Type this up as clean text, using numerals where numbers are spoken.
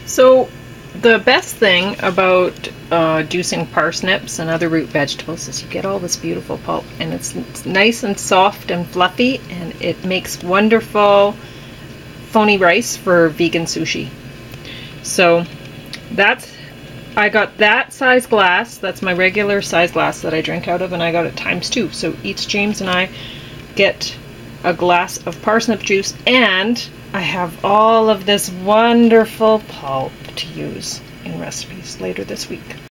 So the best thing about juicing parsnips and other root vegetables is you get all this beautiful pulp, and it's nice and soft and fluffy, and it makes wonderful phony rice for vegan sushi. So I got that size glass. That's my regular size glass that I drink out of, and I got it ×2. So each James and I get a glass of parsnip juice, and I have all of this wonderful pulp to use in recipes later this week.